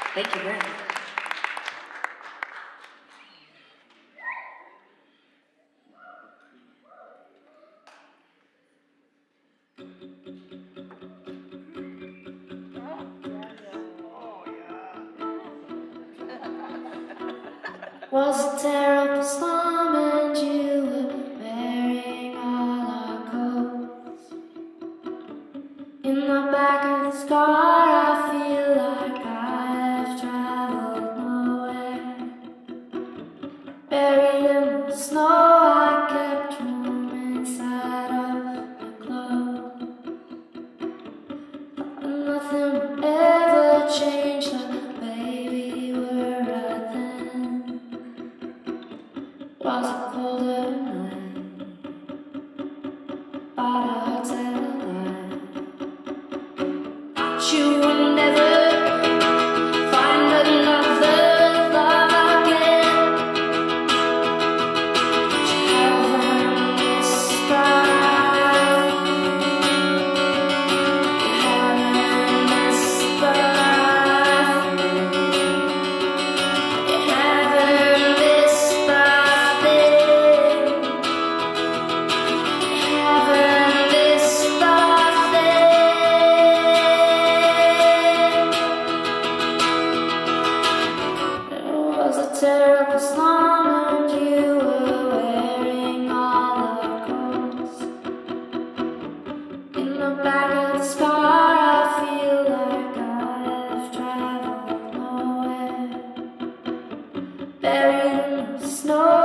Thank you very much. Was a terrible storm and you were wearing all our coats. In the back of this car I feel like I have traveled nowhere. Buried in the snow I kept room inside of the clothes. But nothing would ever change the way we were right then. Was a colder night by the hotel light. You will never find another love again. Heaven is bright. Heaven is bright. Heaven is bright. Heaven is bright. Terrible storm and you were wearing all the coats. In the back of the car I feel like I have traveled nowhere. Buried in the snow